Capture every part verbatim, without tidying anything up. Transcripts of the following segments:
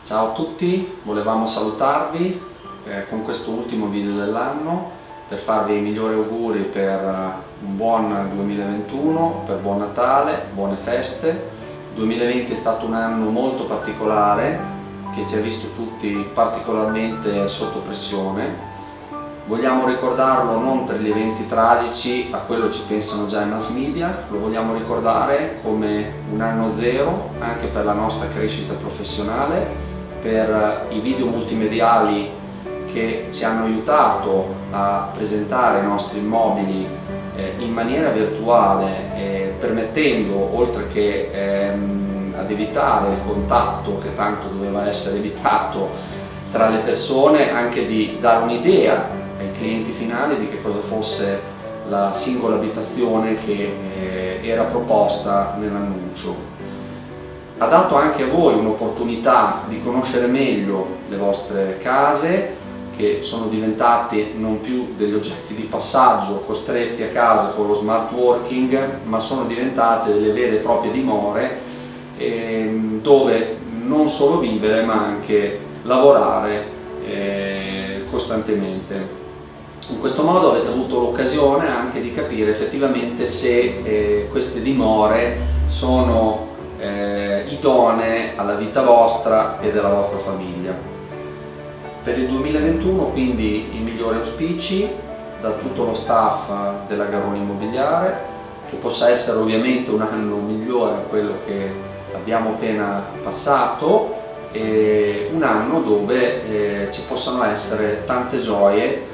Ciao a tutti, volevamo salutarvi eh, con questo ultimo video dell'anno per farvi i migliori auguri per un buon duemilaventuno, per buon Natale, buone feste. duemilaventi è stato un anno molto particolare che ci ha visto tutti particolarmente sotto pressione. Vogliamo ricordarlo non per gli eventi tragici, a quello ci pensano già i mass media, lo vogliamo ricordare come un anno zero anche per la nostra crescita professionale, per i video multimediali che ci hanno aiutato a presentare i nostri immobili eh, in maniera virtuale, eh, permettendo, oltre che ehm, ad evitare il contatto che tanto doveva essere evitato tra le persone, anche di dare un'idea ai clienti finali di che cosa fosse la singola abitazione che eh, era proposta nell'annuncio. Ha dato anche a voi un'opportunità di conoscere meglio le vostre case, che sono diventate non più degli oggetti di passaggio costretti a casa con lo smart working, ma sono diventate delle vere e proprie dimore eh, dove non solo vivere ma anche lavorare eh, costantemente. In questo modo avete avuto l'occasione anche di capire effettivamente se eh, queste dimore sono eh, idonee alla vita vostra e della vostra famiglia. Per il duemilaventuno quindi i migliori auspici da tutto lo staff della Garrone Immobiliare, che possa essere ovviamente un anno migliore a quello che abbiamo appena passato, e un anno dove eh, ci possano essere tante gioie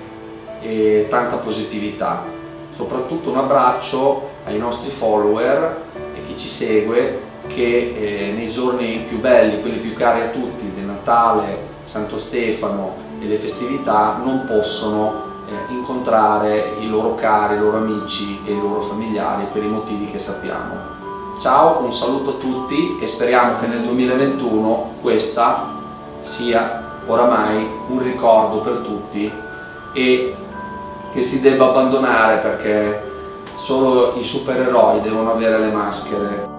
e tanta positività. Soprattutto un abbraccio ai nostri follower e chi ci segue, che eh, nei giorni più belli, quelli più cari a tutti, di Natale, Santo Stefano e le festività, non possono eh, incontrare i loro cari, i loro amici e i loro familiari per i motivi che sappiamo. Ciao, un saluto a tutti e speriamo che nel duemilaventuno questa sia oramai un ricordo per tutti e che si debba abbandonare, perché solo i supereroi devono avere le maschere.